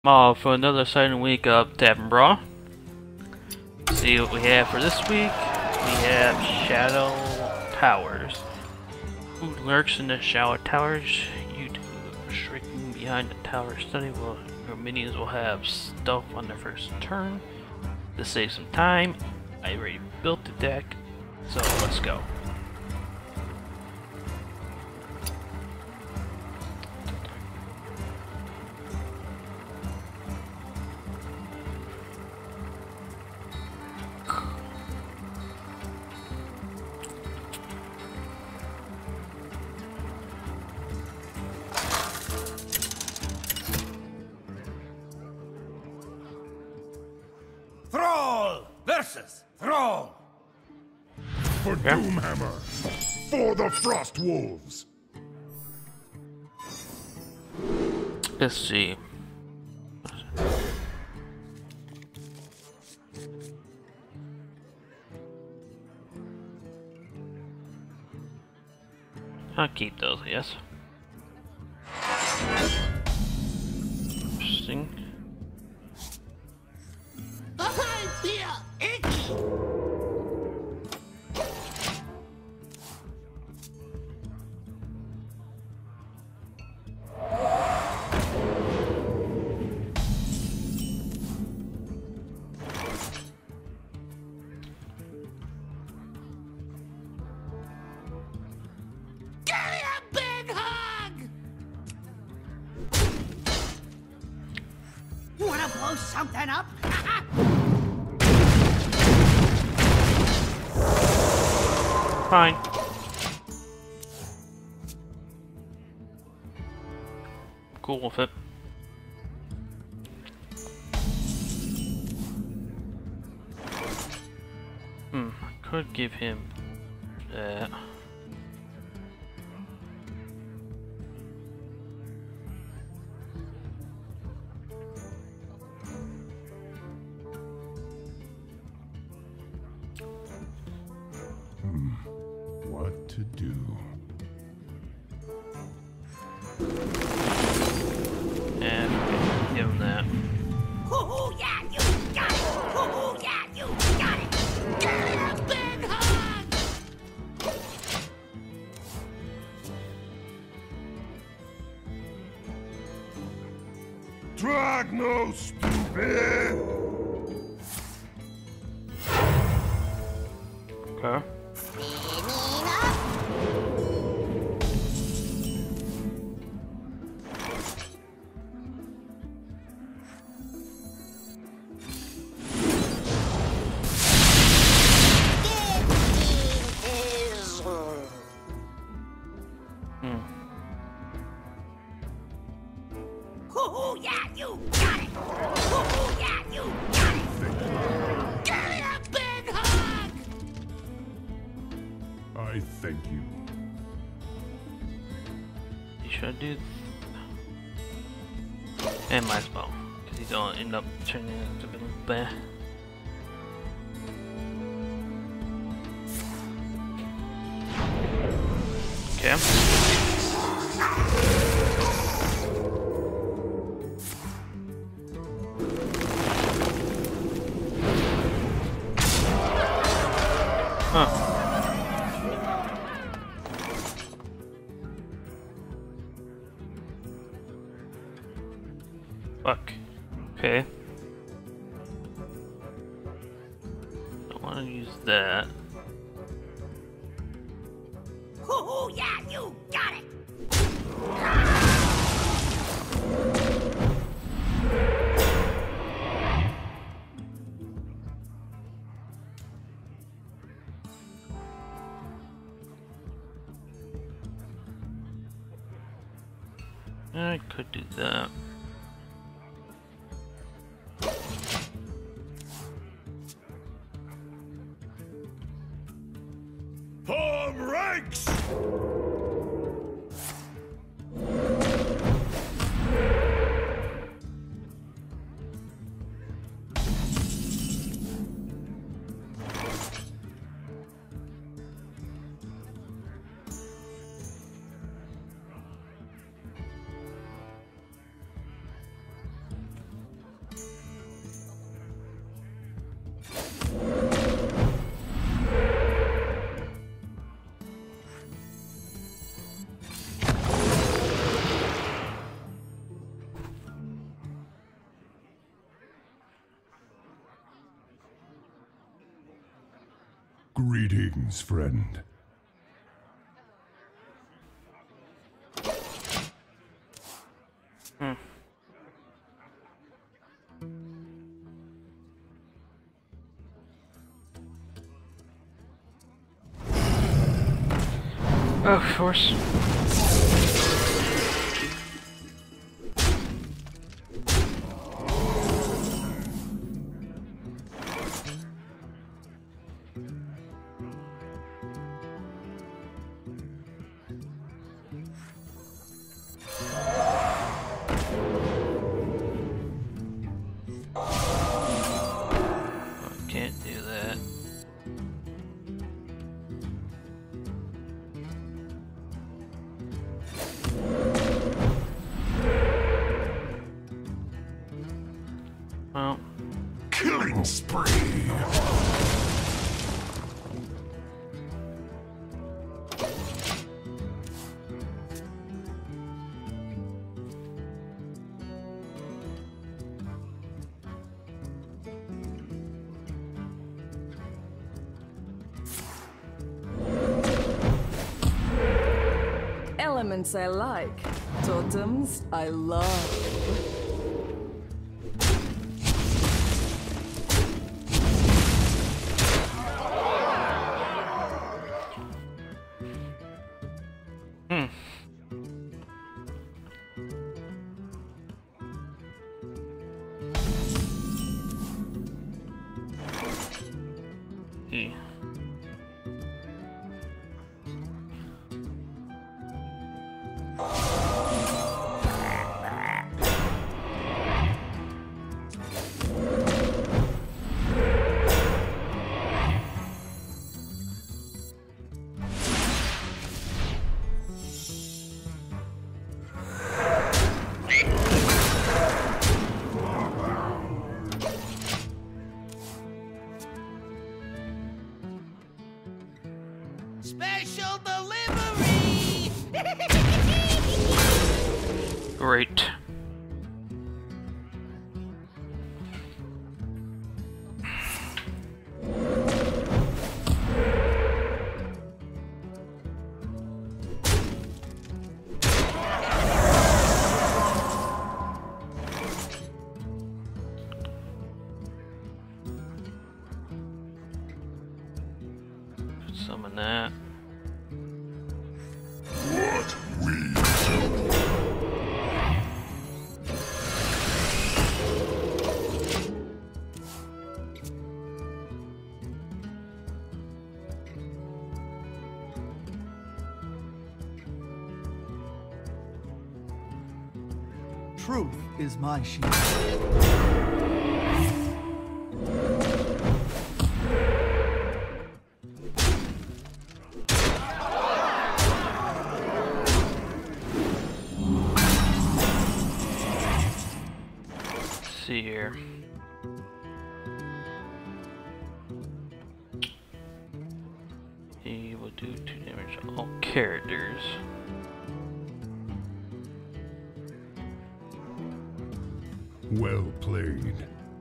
For another exciting week of Tavern Brawl. See what we have for this week. We have Shadow Towers. Who lurks in the Shadow Towers? You two shrieking behind the tower study. Your minions will have stealth on their first turn. To save some time, I already built the deck, so let's go. Thrall versus Thrall. For Doomhammer! For the Frost Wolves! Let's see. I'll keep those, yes. Interesting. I feel itchy. Give me a big hug. You wanna blow something up? Fine. Cool with it. I could give him that. What to do? And give him that. Hoo-hoo, yeah, you got it. Hoo-hoo, yeah, you got it. Give me a big hug. Dragno, stupid! Okay. Hoo-hoo, yeah, you got it. Hoo-hoo, yeah, you got it. Give me a big hug. I thank you. You should do. And might as well, because he's gonna end up turning into a bear. Okay. Huh. Fuck. Okay. Don't want to use that. Hoo-hoo, yeah, you got it. I could do that. Form ranks! Greetings, friend. Oh, of course. Can't do that. Well, Killing spree. Elements I like, totems I love. yeah. Special delivery! Great. Summon that. What we Truth is my shield. See here. He will do 2 damage to all characters. well played.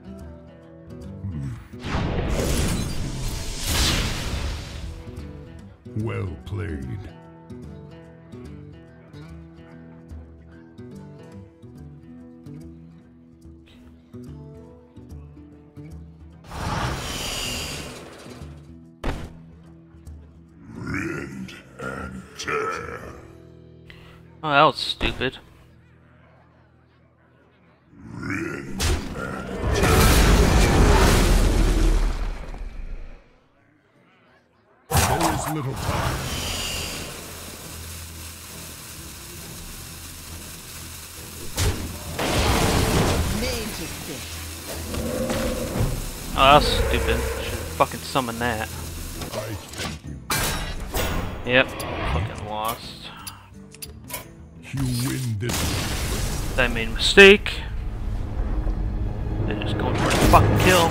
Well played. Rend and tear. Oh, that was stupid. Rend and tear. There is little time. Oh, that's stupid. Should fucking summon that. I thank you. Yep, fucking lost. You win this. I made a mistake. They're just going for the fucking kill.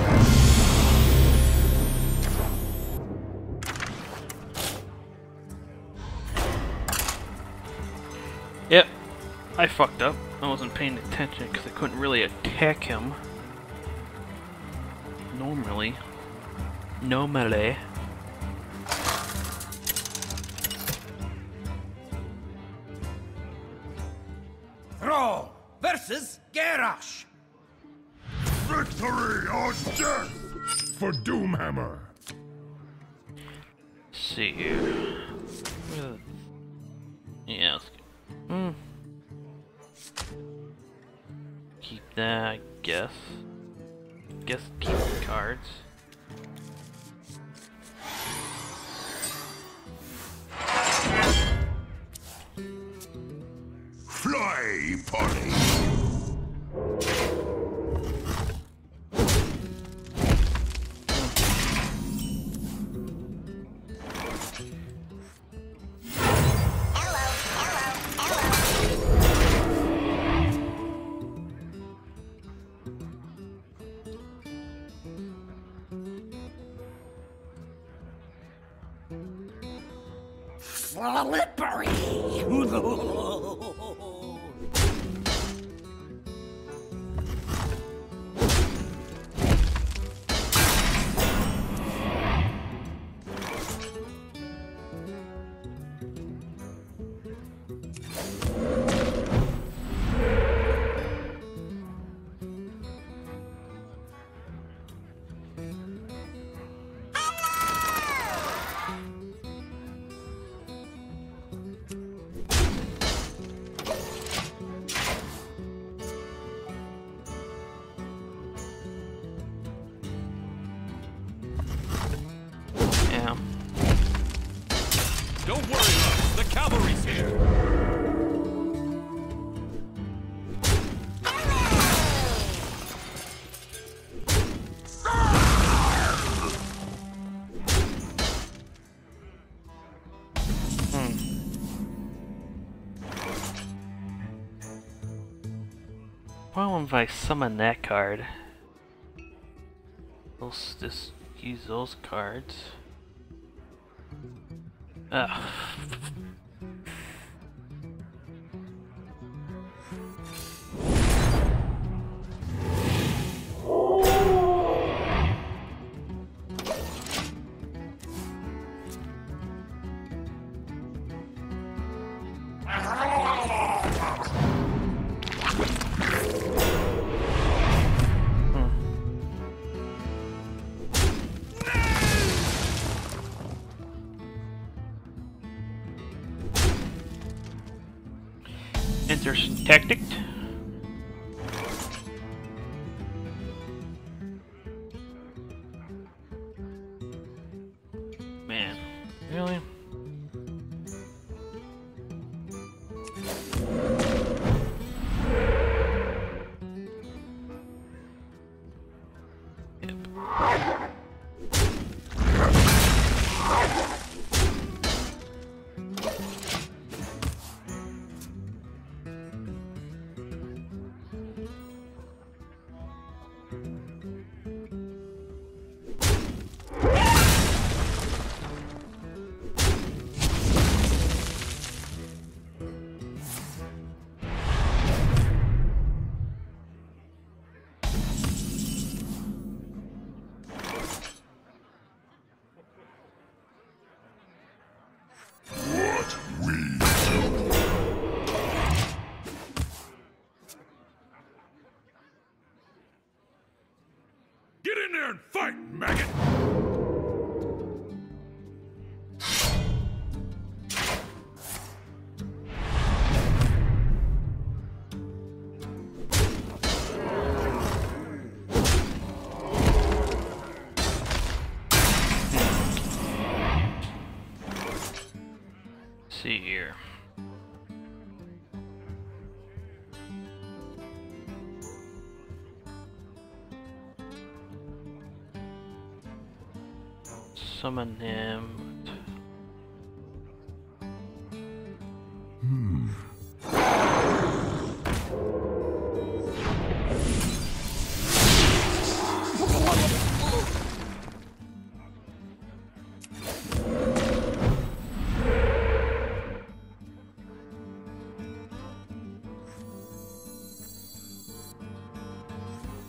Yep, I fucked up. I wasn't paying attention because I couldn't really attack him. Normally. Victory or death for Doomhammer. Let's see here. Yeah, let's go. Keep that, I guess. Keep the cards. Fly, Polly. Slippery! Yeah. Don't worry, love. The cavalry's here. Well, if I summon that card, let's just use those cards. Ugh. Interesting tactic. Man, really? What we Get in there and fight, maggot! See here. Summon him.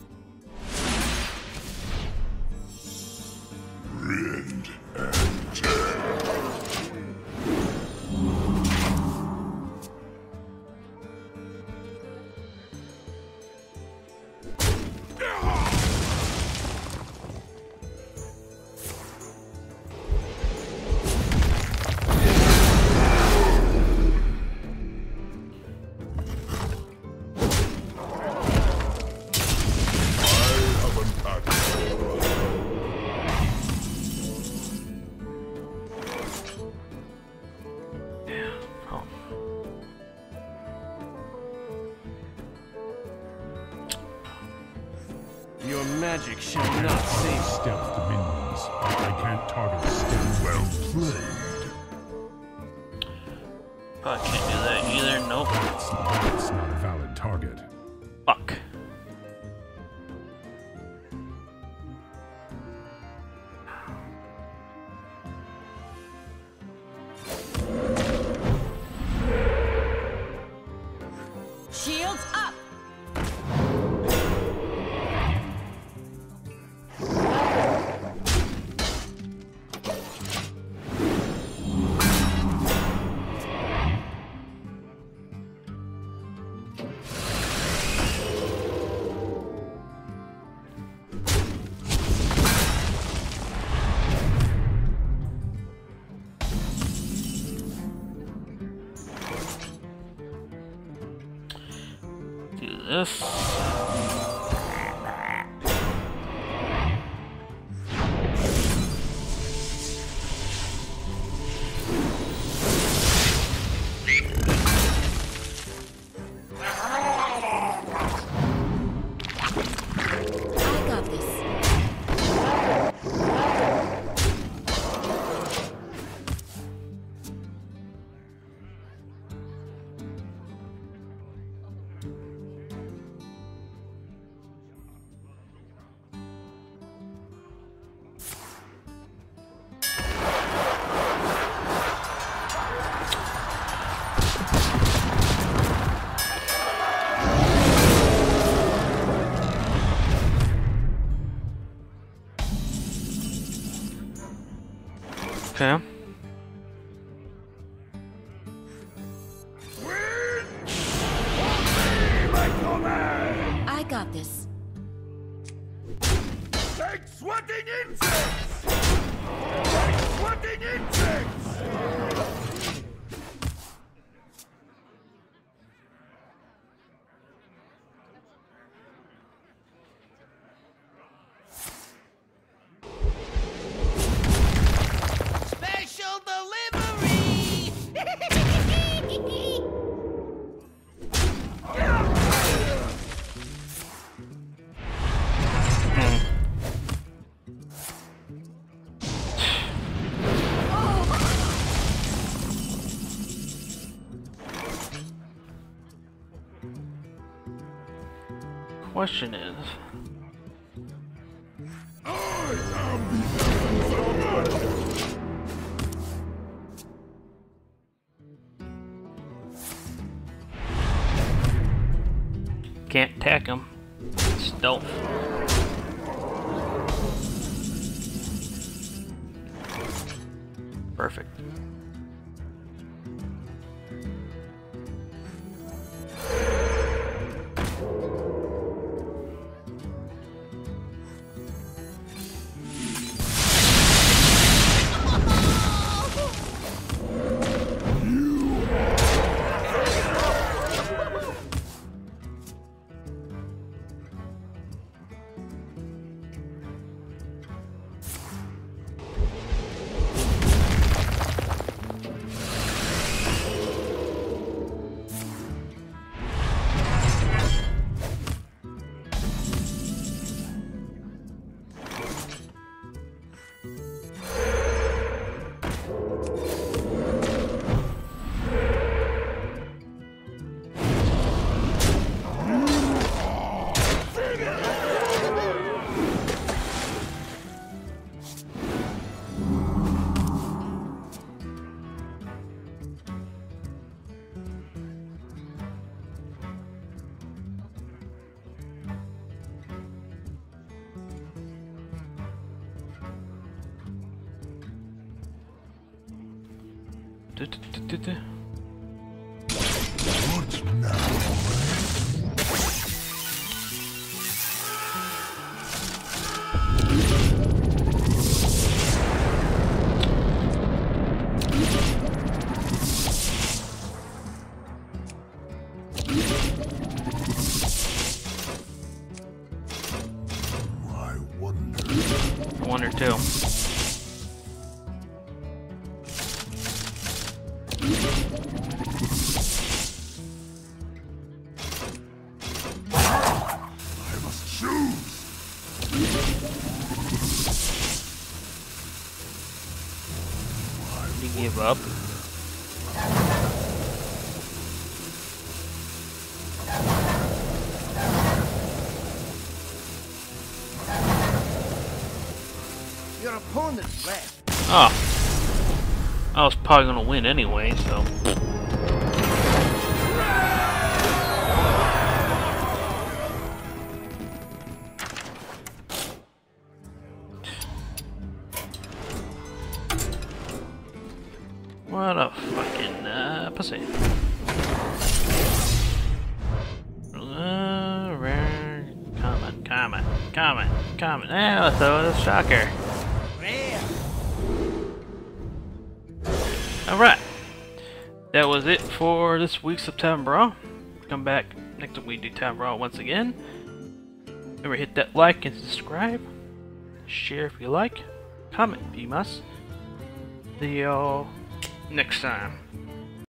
rend and tear. Your magic shall not save. Stealth minions. I can't target stealth. Well played. Probably can't do that either. Nope. That's not a valid target. Fuck. Shields up! Do this. I got this. Okay. I got this. Like swatting insects! Like swatting insects! Special delivery! Question is, can't attack him. Stealth. Perfect. What now? I wonder. One or two. I must choose. Did he give up? Your opponent left. Oh. I was probably gonna win anyway, so. What a fucking pussy. Comment. Ah, so it's a shocker. Alright. That was it for this week's September Brawl. Come back next week we do Town Brawl once again. Remember, hit that like and subscribe. Share if you like. Comment if you must. See y'all next time.